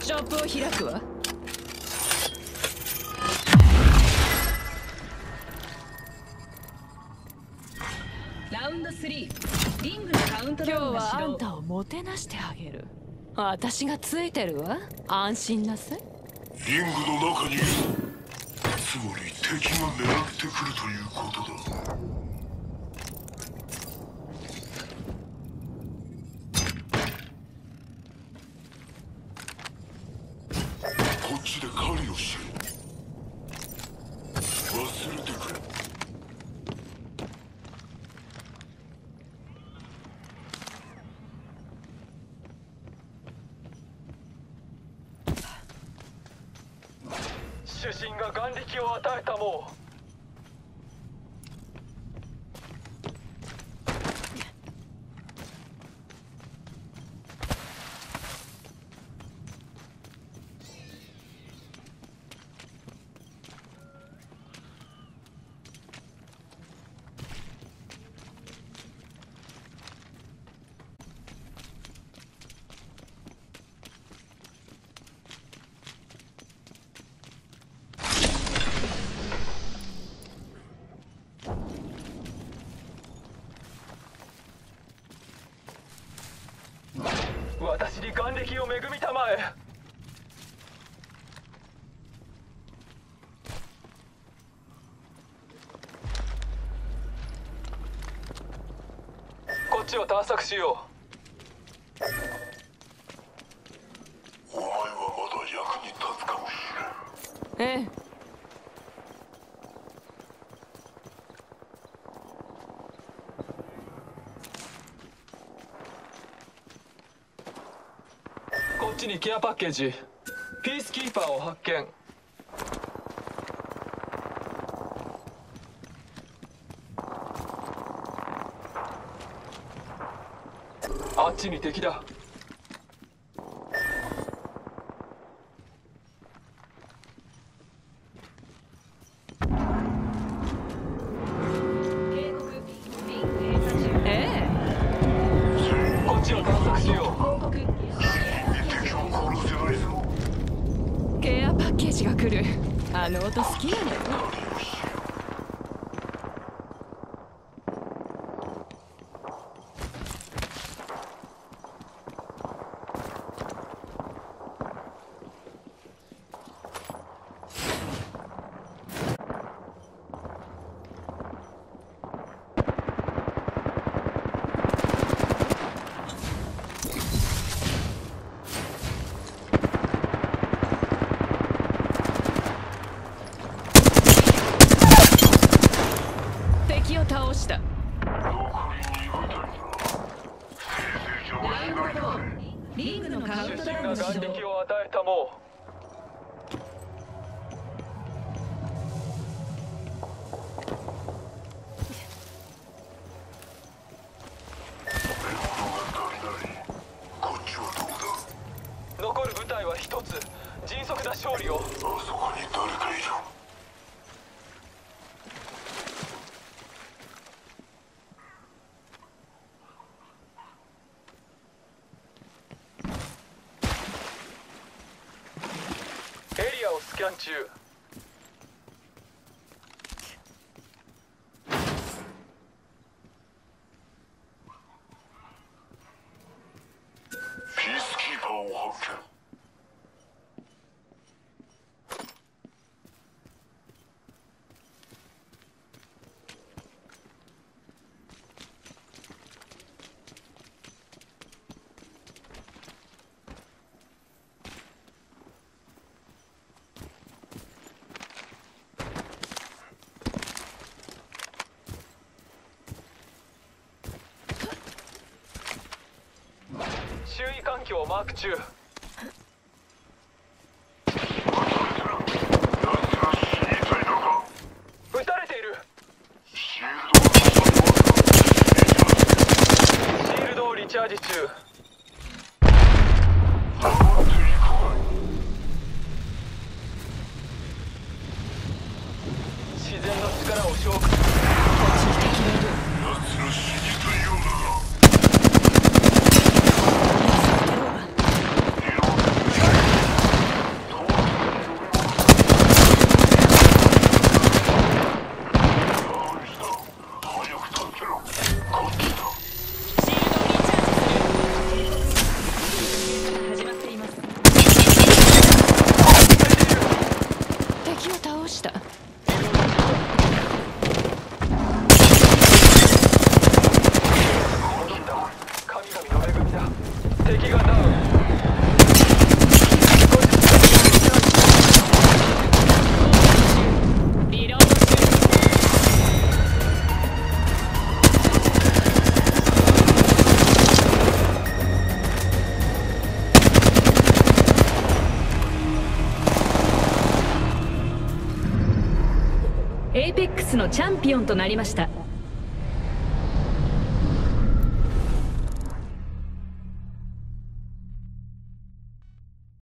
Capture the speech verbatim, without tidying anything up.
ショップを開くわ。ラウンドスリー、リングのカウントダウンが始動。今日はあんたをもてなしてあげる。私がついてるわ。安心なさい。 リングの中にいる。つまり敵が狙ってくるということだ。こっちで狩りをしろ。忘れてくれ。 主神が眼力を与えたもう。私に眼力を恵みたまえ。こっちを探索しよう。 お前はまだ役に立つかもしれん。 ええ。 こっちにケアパッケージ。ピースキーパーを発見。あっちに敵だ。 ええ。 こっちを探索しよう。 ケアパッケージが来る。あの音好きなのよ。敵を倒した。リングのカウントダウンが始動。 主神が眼力を与えたもう。残る部隊は一つ。迅速な勝利を。 あそこに誰かいる。 エリアをスキャン中。 ピースキーパーを発見。 周囲環境をマーク中。撃たれている。シールドをリチャージ中。自然の力を消化。 こっちに敵がいる。 奴ら死にたいようだな。 見つけろ。 スのチャンピオンとなりました。